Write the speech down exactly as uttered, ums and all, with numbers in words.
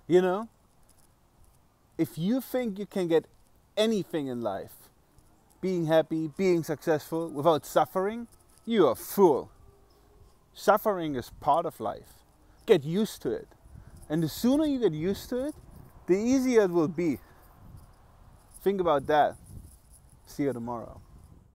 You know, if you think you can get anything in life, being happy, being successful, without suffering, you're a fool. Suffering is part of life. Get used to it. And the sooner you get used to it, the easier it will be. Think about that. See you tomorrow.